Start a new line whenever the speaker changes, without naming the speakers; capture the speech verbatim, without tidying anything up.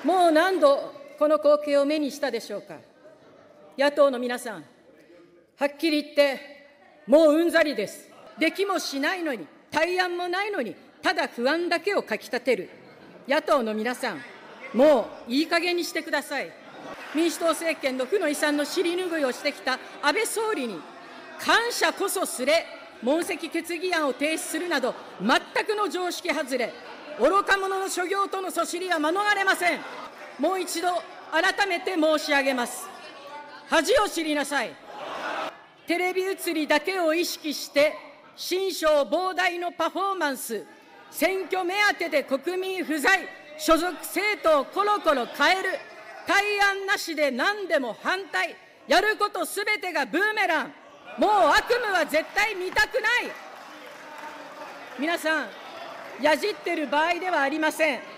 もう何度この光景を目にしたでしょうか。野党の皆さん、はっきり言って、もううんざりです。できもしないのに、対案もないのに、ただ不安だけをかきたてる野党の皆さん、もういい加減にしてください。民主党政権の負の遺産の尻拭いをしてきた安倍総理に、感謝こそすれ、問責決議案を提出するなど、全くの常識外れ、愚か者の所業とのそしりは免れません。もう一度、改めて申し上げます。恥を知りなさい。テレビ映りだけを意識して、心象膨大のパフォーマンス、選挙目当てで国民不在、所属政党をコロコロ変える、対案なしで何でも反対、やることすべてがブーメラン、もう悪夢は絶対見たくない。皆さん、やじってる場合ではありません。